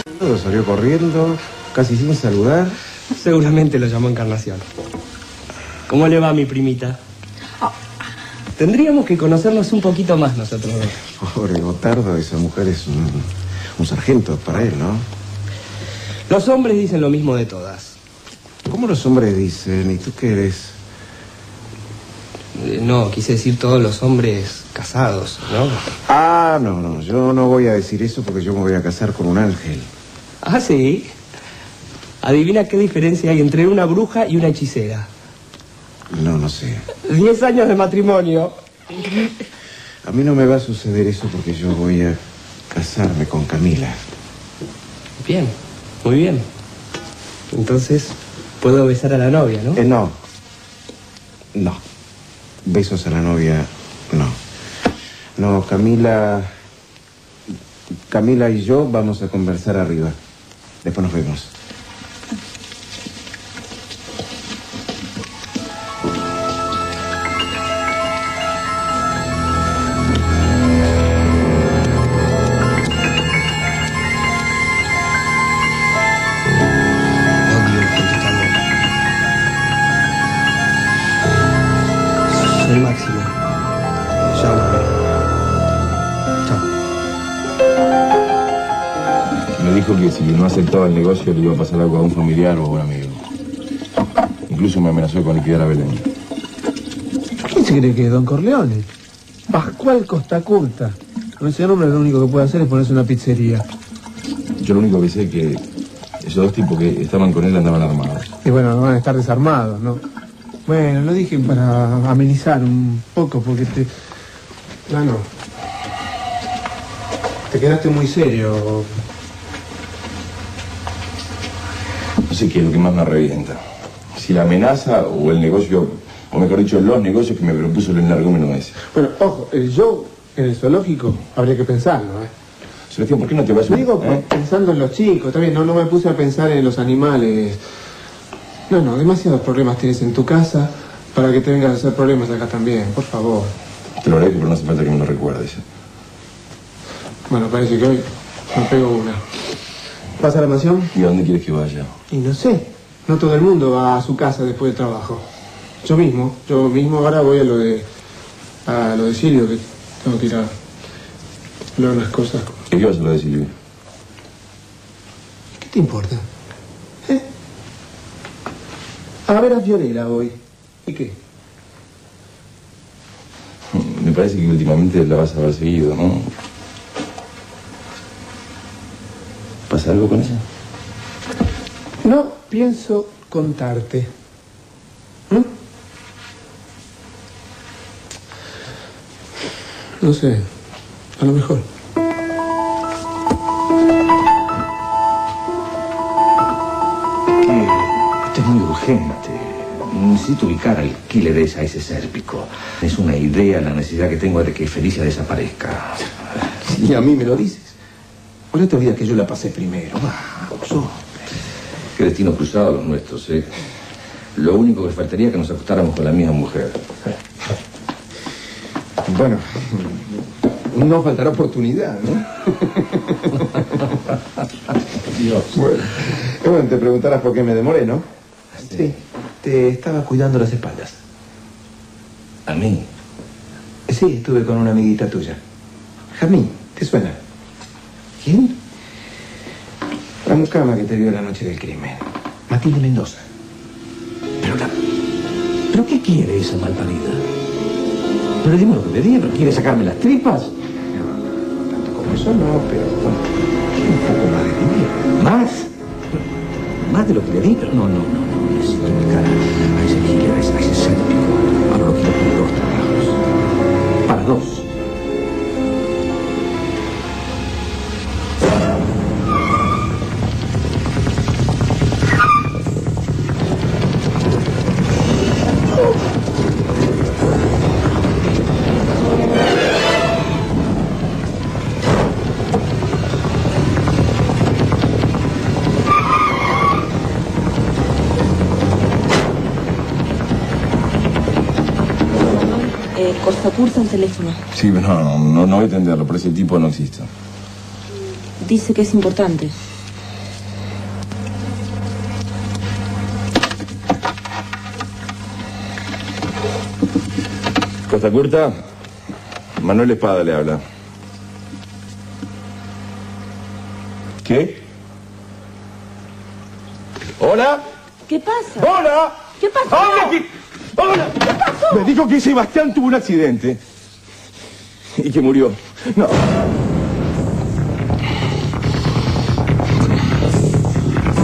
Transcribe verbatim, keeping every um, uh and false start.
Todo salió corriendo, casi sin saludar. Seguramente lo llamó Encarnación. ¿Cómo le va a mi primita? Oh. Tendríamos que conocernos un poquito más nosotros dos. Pobre Gotardo, esa mujer es un, un sargento para él, ¿no? Los hombres dicen lo mismo de todas. ¿Cómo los hombres dicen? ¿Y tú qué eres? Eh, no, quise decir todos los hombres casados, ¿no? Ah, no, no, yo no voy a decir eso porque yo me voy a casar con un ángel. Ah, ¿sí? Adivina qué diferencia hay entre una bruja y una hechicera. No, no sé. Diez años de matrimonio. A mí no me va a suceder eso porque yo voy a casarme con Camila. Bien, muy bien. Entonces, puedo besar a la novia, ¿no? Eh, no. No. Besos a la novia, no. No, Camila... Camila y yo vamos a conversar arriba. Después nos vemos. Soy Máximo. Llámame. Chao. Me dijo que si no aceptaba el negocio le iba a pasar algo a un familiar o a un amigo. Incluso me amenazó con liquidar a Belén. ¿Quién se cree que es Don Corleone? Pascual Costa Curta. Con ese nombre lo único que puede hacer es ponerse una pizzería. Yo lo único que sé es que esos dos tipos que estaban con él andaban armados. Y bueno, van a estar desarmados, ¿no? Bueno, lo dije para amenizar un poco, porque te... Ah, no. Te quedaste muy serio. No sé qué es lo que más me revienta. Si la amenaza o el negocio, o mejor dicho, los negocios que me propuso el energúmeno ese. Bueno, ojo, el show en el zoológico habría que pensarlo, ¿eh? Sebastián, ¿por qué no te vas a... Digo, ¿eh? Pensando en los chicos, está bien, no, no me puse a pensar en los animales. No, no, demasiados problemas tienes en tu casa para que te vengas a hacer problemas acá también, por favor. Te lo agradezco, pero no hace falta que me lo recuerdes. Bueno, parece que hoy me pego una. ¿Vas a la mansión? ¿Y a dónde quieres que vaya? Y no sé, no todo el mundo va a su casa después del trabajo. Yo mismo, yo mismo ahora voy a lo de... a lo de Silvio, que tengo que ir a hablar unas cosas. ¿Y qué vas a lo de Silvio? ¿Qué te importa? ¿Eh? A ver a Fiorella hoy. ¿Y qué? Me parece que últimamente la vas a ver seguido, ¿no? ¿Pasa algo con ella? No pienso contarte. ¿Mm? No sé, a lo mejor. Esto es muy urgente. Necesito ubicar al killer ese, a ese sérpico. Es una idea, la necesidad que tengo de que Felicia desaparezca. Y a mí me lo dices. ¿O no te olvidas que yo la pasé primero? Vamos, hombre. Qué destino cruzado los nuestros, ¿eh? Lo único que faltaría es que nos acostáramos con la misma mujer. Bueno, no faltará oportunidad, ¿no? Dios. Bueno, bueno, te preguntarás por qué me demoré, ¿no? Sí. Sí, te estaba cuidando las espaldas. ¿A mí? Sí, estuve con una amiguita tuya. Jamín, ¿te suena? ¿Quién? La mucama que te vio la noche del crimen. Matilde Mendoza. Pero la... ¿Pero qué quiere esa malparida? Pero dime lo que le diga, ¿pero quiere sacarme las tripas? No, tanto como eso no, pero bueno, quiere un poco más de dinero. ¿Más? Más de lo que le di, pero no, no, no, no. Necesito ubicar a ese killer, a ese, a ese séptico. Ahora lo quiero por dos trabajos. Para dos. Costa Curta el teléfono. Sí, pero no, no, no voy a atenderlo, pero ese tipo no existe. Dice que es importante. Costa Curta, Manuel Espada le habla. ¿Qué? ¿Hola? ¿Qué pasa? ¡Hola! ¿Qué pasa? ¡Hola! ¿Qué... ¡Hola! ¿Qué pasó? Me dijo que Sebastián tuvo un accidente y que murió. No.